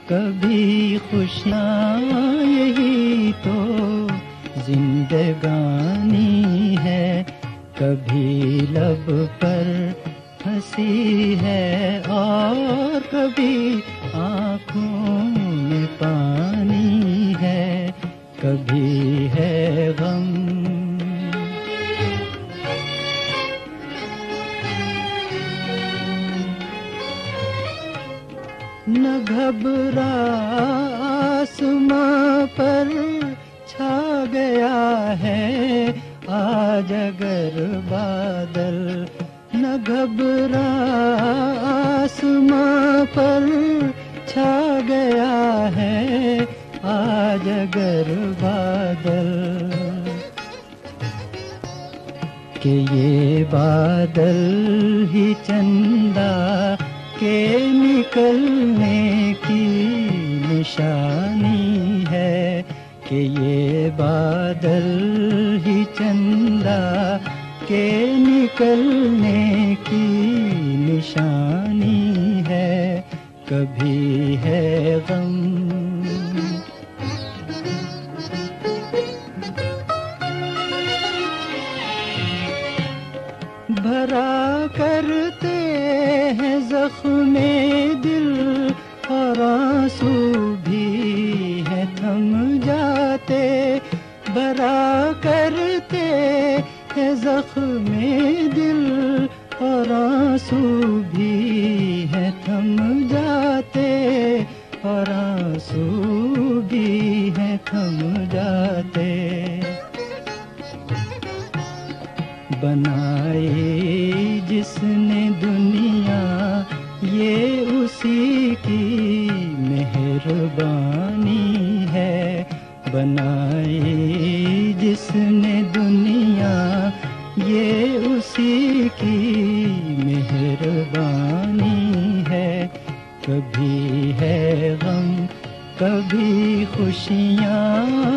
कभी खुशियाँ यही तो जिंदगानी है, कभी लब पर हंसी है और कभी आँखों में पानी है, कभी है गम। न घबरा आसमां पर छा गया है आज अगर बादल, न घबरा आसमां पर छा गया है आज अगर बादल, कि ये बादल ही चंदा के निकलने की निशानी है, कि ये बादल ही चंदा के निकलने की निशानी है, कभी है गम। भरा करते हैं ज़ख्मे दिल और आंसू भी है थम जाते, भरा करते हैं ज़ख्मे दिल और आंसू भी है थम जाते, और आंसू भी है थम जाते। बनाई जिसने दुनिया ये उसी की मेहरबानी है, बनाई जिसने दुनिया ये उसी की मेहरबानी है, कभी है गम कभी खुशियाँ